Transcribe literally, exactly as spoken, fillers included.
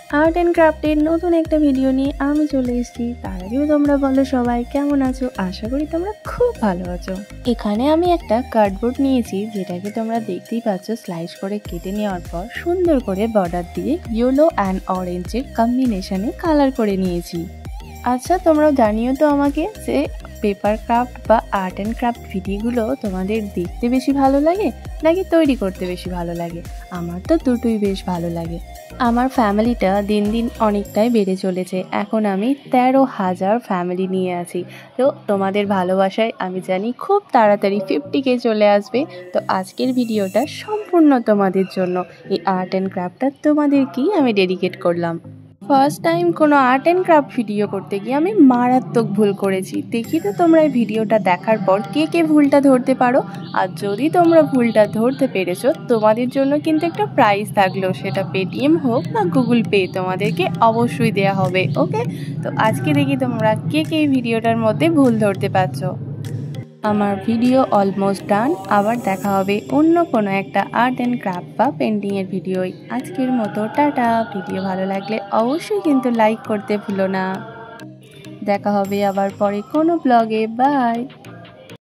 Art and ক্রাফটের নতুন একটা video নিয়ে আমি চলে এসেছি। তার আগেও তোমরা বলো সবাই কেমন আছো, আশা করি তোমরা খুব ভালো আছো। এখানে আমি একটা কার্ডবোর্ড নিয়েছি, যেটাকে তোমরা দেখতেই পাচ্ছ স্লাইস করে কেটে নেওয়ার পর সুন্দর করে বর্ডার দিয়ে ইয়েলো অ্যান্ড অরেঞ্জের কম্বিনেশনে কালার করে নিয়েছি। আচ্ছা, তোমরাও জানিও তো আমাকে যে পেপার ক্রাফট বা আর্ট অ্যান্ড ক্রাফট ভিডিওগুলো তোমাদের দেখতে বেশি ভালো লাগে নাকি তৈরি করতে বেশি ভালো লাগে। আমার তো দুটোই বেশ ভালো লাগে। আমার ফ্যামিলিটা দিন দিন অনেকটাই বেড়ে চলেছে, এখন আমি তেরো হাজার ফ্যামিলি নিয়ে আছি। তো তোমাদের ভালোবাসায় আমি জানি খুব তাড়াতাড়ি ফিফটি কে চলে আসবে। তো আজকের ভিডিওটা সম্পূর্ণ তোমাদের জন্য, এই আর্ট অ্যান্ড ক্রাফটটা তোমাদেরকেই আমি ডেডিকেট করলাম। ফার্স্ট টাইম কোনো আর্ট অ্যান্ড ক্রাফট ভিডিও করতে গিয়ে আমি মারাত্মক ভুল করেছি। দেখি তো তোমরা এই ভিডিওটা দেখার পর কে কে ভুলটা ধরতে পারো। আর যদি তোমরা ভুলটা ধরতে পেরেছো, তোমাদের জন্য কিন্তু একটা প্রাইজ থাকলো, সেটা পেটিএম হোক বা গুগল পে, তোমাদেরকে অবশ্যই দেয়া হবে। ওকে, তো আজকে দেখি তোমরা কে কে এই ভিডিওটার মধ্যে ভুল ধরতে পারছো। আমার ভিডিও অলমোস্ট ডান। আবার দেখা হবে অন্য কোনো একটা আর্ট অ্যান্ড ক্রাফট বা পেন্টিংয়ের ভিডিওই। আজকের মতো টাটা। ভিডিও ভালো লাগলে অবশ্যই কিন্তু লাইক করতে ভুলো না। দেখা হবে আবার পরে কোনো ব্লগে। বাই।